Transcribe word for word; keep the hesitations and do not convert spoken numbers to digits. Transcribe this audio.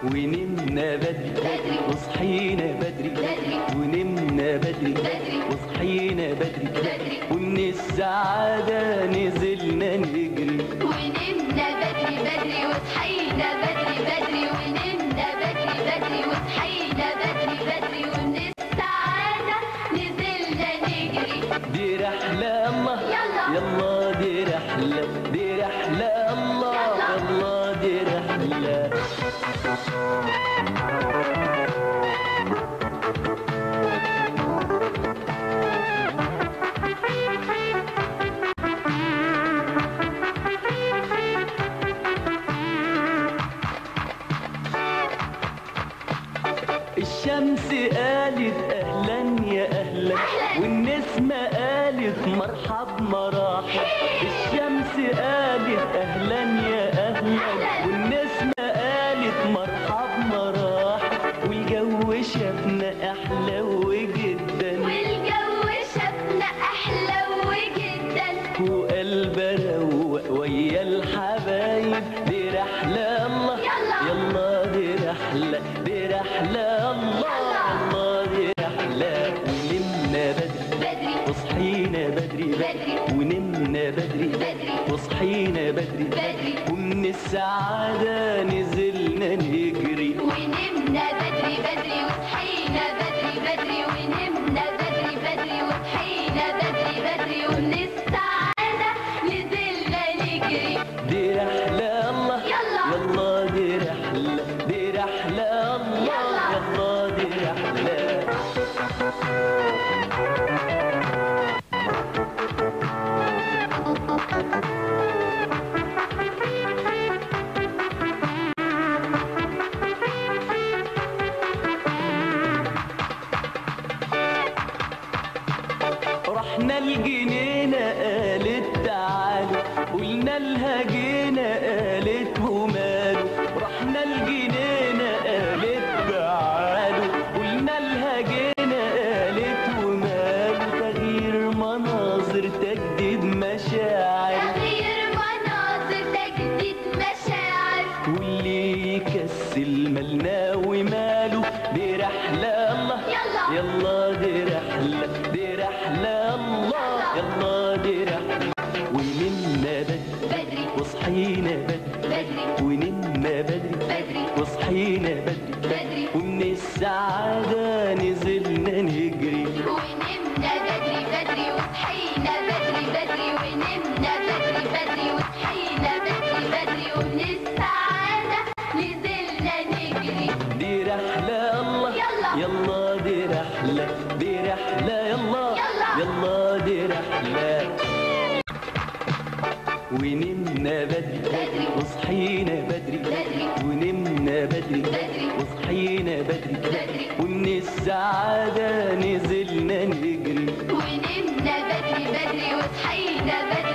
ونمنا بدري بدري وصحينا بدري بدري ونمنا بدري بدري وصحينا بدري بدري ومن السعادة نزلنا نجري ونمنا بدري بدري وصحينا بدري بدري ونمنا بدري بدري وصحينا بدري بدري ومن السعادة نزلنا نجري. دي رحلة الله يلا يلا دي رحلة دي رحلة الله يلا دي رحلة. الشمس قالت اهلا يا اهلا والنسمة قالت مرحب مراحب. الشمس قالت اهلا يا اهلا والنسمة قالت مرحب مراحب والجو شافنا احلى جدا والجو شافنا احلى جدا وقلب روق ويا الحبايب. دي رحلة الله يلا دي رحلة دي رحلة الله يلا دي رحلة. ونمنا بدري بدري وصحينا بدري بدري ونمنا بدري بدري وصحينا بدري بدري ومن السعادة نزلنا نجري. ونمنا بدري بدري وصحينا بدري بدري ونمنا بدري بدري وصحينا بدري بدري ومن السعادة نزلنا نجري. دي رحلة الله يلا دي رحلة دي رحلة الله يلا دي رحلة. رحنا الجنينة قالت تعالوا قلنا لها جينا قالت وماله. رحنا الجنينة قالت تعالوا قلنا لها جينا قالت وماله. تغيير مناظر تجديد مشاعر تغيير مناظر تجديد مشاعر واللي يكسل مالنا وماله. دي رحلة الله يلا دي رحلة دي رحلة الله يلا دي رحلة. ونمنا بدري بدري وصحينا بدري بدري ونمنا بدري بدري وصحينا بدري بدري ومن السعادة نزلنا نجري. ونمنا بدري بدري وصحينا بدري بدري ونمنا بدري بدري وصحينا بدري بدري ومن السعادة نزلنا نجري. دي رحلة الله يلا دي رحلة دي رحلة يلا يلا دي رحلة. ونمنا بدري بدري وصحينا بدري بدري ونمنا بدري بدري وصحينا بدري بدري ومن السعادة نزلنا نجري. ونمنا بدري بدري وصحينا بدري